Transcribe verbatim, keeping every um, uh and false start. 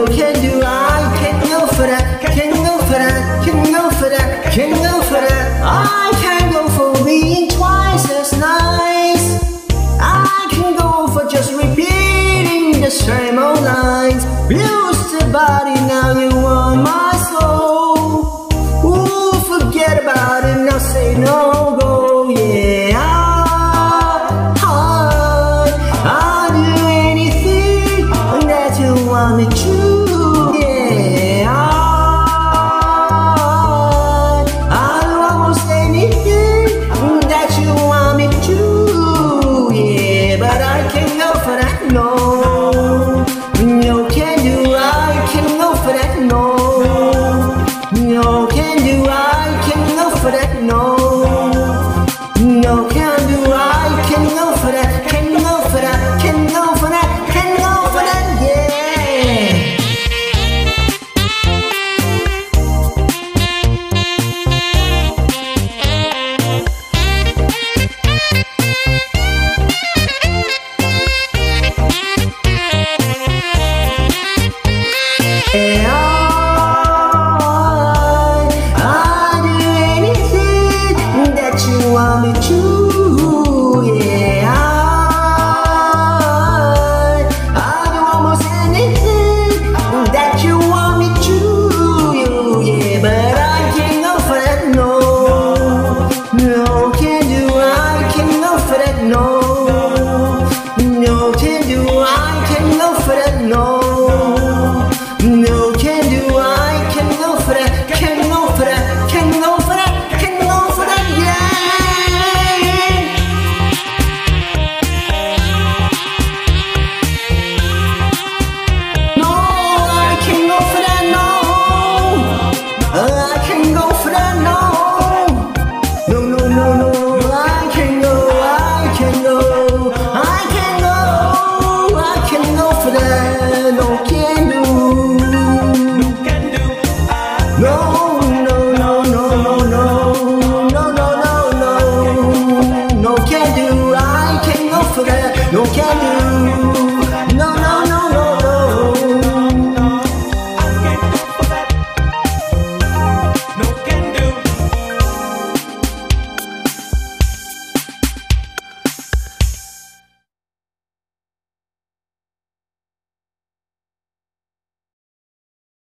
can do, I can go for that, can go for that, can go for that, can go for that. I can go for being twice as nice. I can go for just repeating the same old lines. Used to body, now you want my soul. Ooh, forget about it, now say no go, yeah. I'll, I'll do anything that you want me to, yeah. I'll, I'll do almost anything that you want me to, yeah. But I can't go for that, no. No can do, I can go for that, no. No can do, I can go for that, no. No can do, I can go for that, can go for that, can go for that, can go for that, yeah. Yeah.